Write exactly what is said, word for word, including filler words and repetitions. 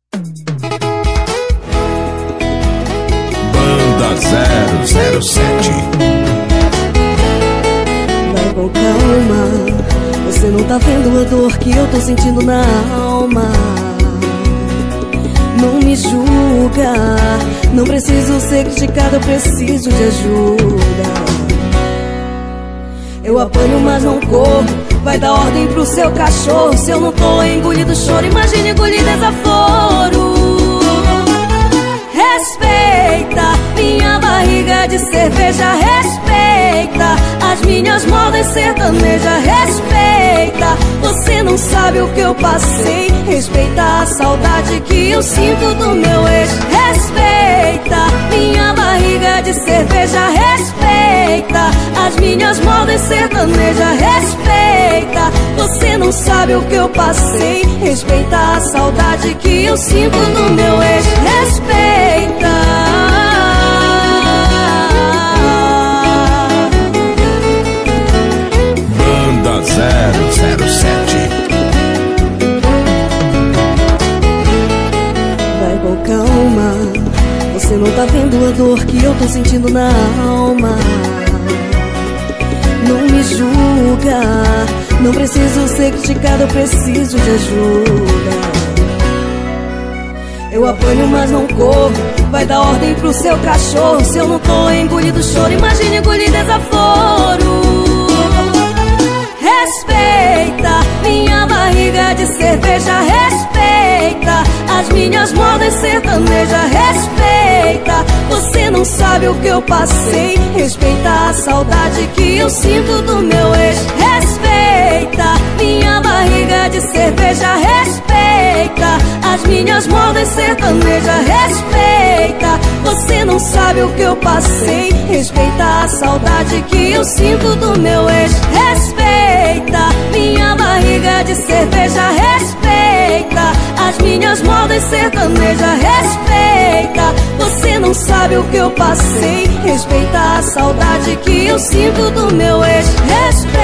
Banda zero zero sete. Vai com calma, você não tá vendo a dor que eu tô sentindo na alma. Não me julga, não preciso ser criticado, eu preciso de ajuda. Eu apanho, mas não corro, vai dar ordem pro seu cachorro. Se eu não tô engolindo choro, imagine engolir desaforo. Respeita minha barriga de cerveja, respeita as minhas modas sertanejas, respeita. Você não sabe o que eu passei, respeita a saudade que eu sinto do meu ex. Respeita minha barriga de cerveja, respeita as minhas modas sertanejas, respeita. Você não sabe o que eu passei, respeita a saudade que eu sinto do meu ex. Respeita. Banda zero zero sete. Vai com calma, você não tá vendo a dor que eu tô sentindo na alma. Não me julga, não preciso ser criticado, eu preciso de ajuda. Eu apanho, mas não corro, vai dar ordem pro seu cachorro. Se eu não tô engolindo choro, imagine engolir desaforo. Respeita minha barriga de cerveja, respeita as minhas modas sertanejas, respeita. Você não sabe o que eu passei, respeita a saudade que eu sinto do meu ex. Respeita minha barriga de cerveja, respeita as minhas modas sertanejas, respeita. Você não sabe o que eu passei, respeita a saudade que eu sinto do meu ex. Respeita minha barriga de cerveja, respeita as minhas modas sertanejas, respeita. Você não sabe o que eu passei, respeita a saudade que eu sinto do meu ex. Respeita.